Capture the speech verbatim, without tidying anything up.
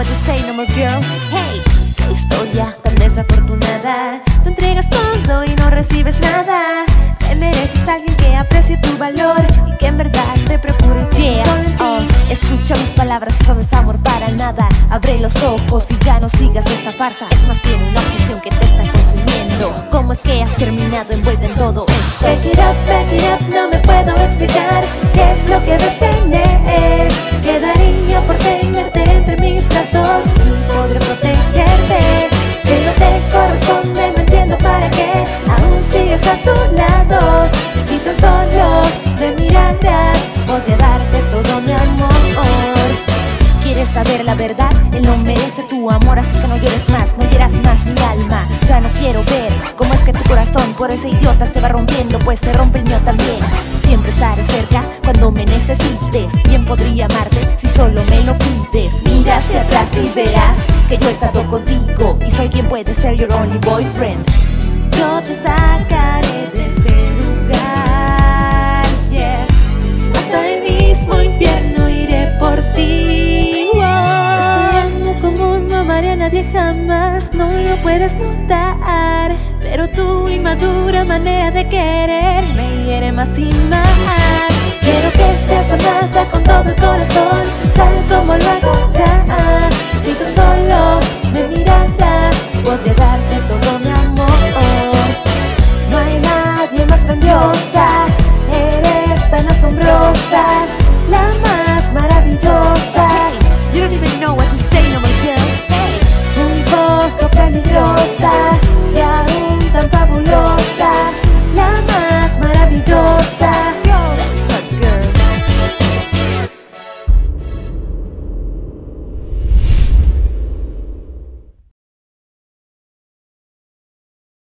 what you say, no more girl. Hey, qué historia tan desafortunada. Te entregas todo y no recibes nada. Te mereces a alguien que aprecie tu valor y que en verdad te procure yeah. Solo en ti. Oh, escucha mis palabras, eso no es amor para nada. Abre los ojos y ya no sigas esta farsa. Es más bien una obsesión que te está consumiendo. ¿Cómo es que has terminado envuelta en todo esto? Back it up, back it up, no me puedo explicar qué es lo que ves en él. Quedaría por tenerte entre mis brazos y podré protegerte. Si no te corresponde, no entiendo para qué aún sigues a su lado. Si tan solo me miraras, podría darte todo mi amor. ¿Quieres saber la verdad? Él no merece tu amor, así que no llores más, no hieras más mi alma. Ya no quiero ver cómo es que tu corazón por ese idiota se va rompiendo, pues se rompe el mío también. Siempre estaré cerca cuando me necesites. Bien podría amarte si solo me lo pides. Mira hacia atrás y verás que yo he estado contigo y soy quien puede ser your only boyfriend. Yo te sacaré de ese lugar, yeah. Hasta el mismo infierno iré por ti. Wow. Estoy amo como no amaré a nadie jamás, no lo puedes notar. Pero tu inmadura manera de querer me hiere más y más. Quiero que seas amada con todo el corazón, tal como lo hago ya. Si tan solo